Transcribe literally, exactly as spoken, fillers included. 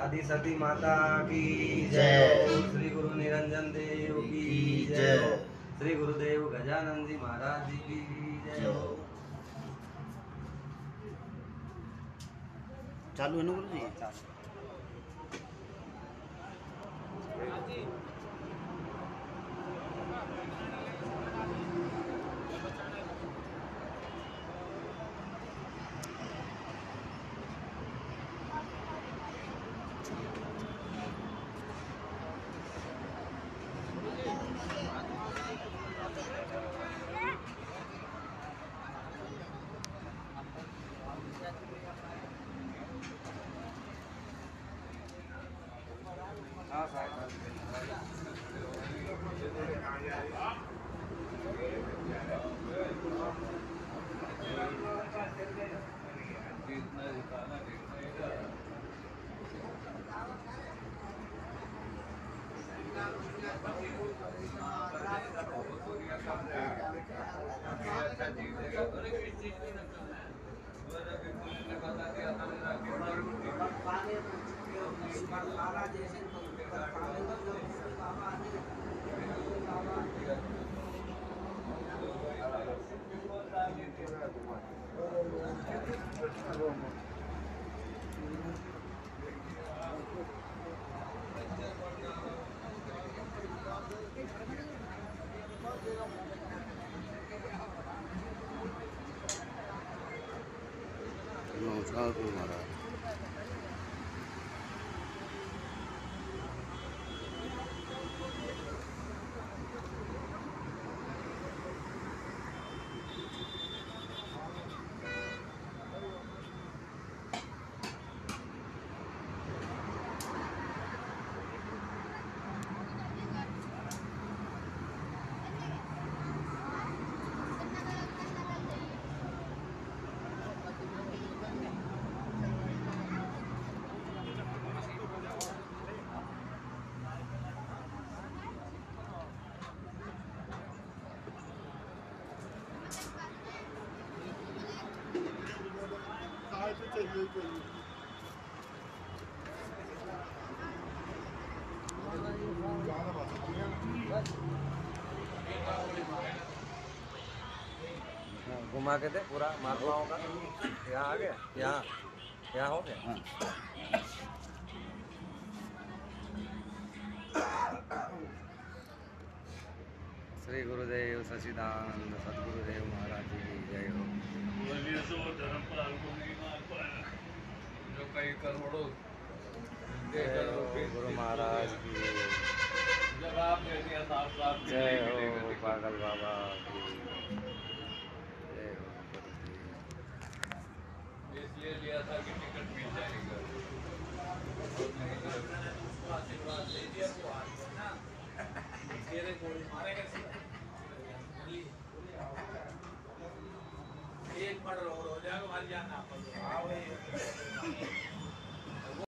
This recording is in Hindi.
आदि सती माता की जय। श्री गुरु निरंजन देव की जय। श्री गुरुदेव गजानन जी महाराज जी की जय। चालू है ना गुरु जी? चालू। हाँ नमस्कार गुरु महाराज। घुमा के दे पूरा महात्माओं का। यहाँ आ गया, यहाँ यहाँ हो गया। हाँ। श्री गुरुदेव सच्चिदानंद सदगुरुदेव महाराज जी की जय हो। जय हो गुरु महाराज की जय हो। पागल बाबा की जय हो। इसलिए लिया था कि टिकट मिल जाएगा। आशीर्वाद ले दिया तो आ गया ना। तेरे गोली मारेगा सीधा। एक मर्डर और हो जाएगा, हमारी जान ना पड़े।